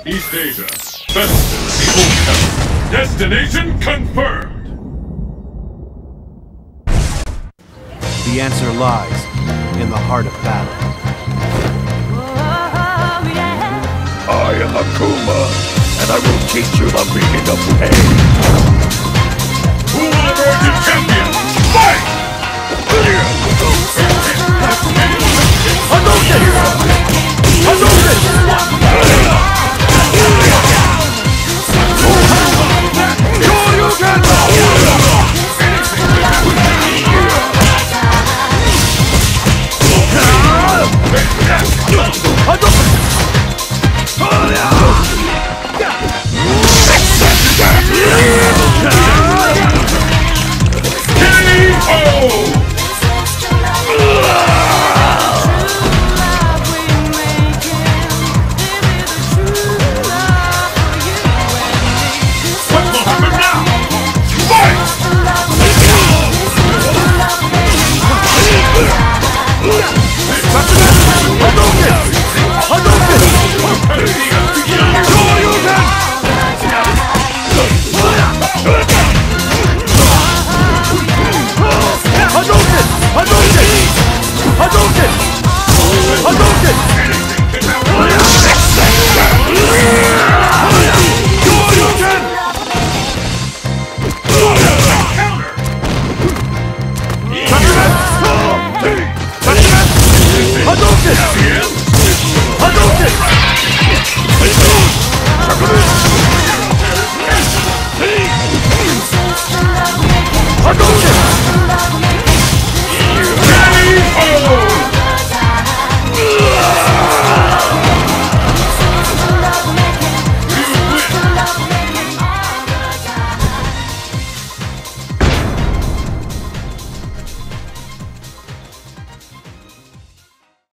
East Asia. Best Evil Capital. Destination confirmed! The answer lies in the heart of battle. I am Akuma, and I will teach you the meaning of pain. Who will emerge as champion? Fight! Hadouken! Hadouken!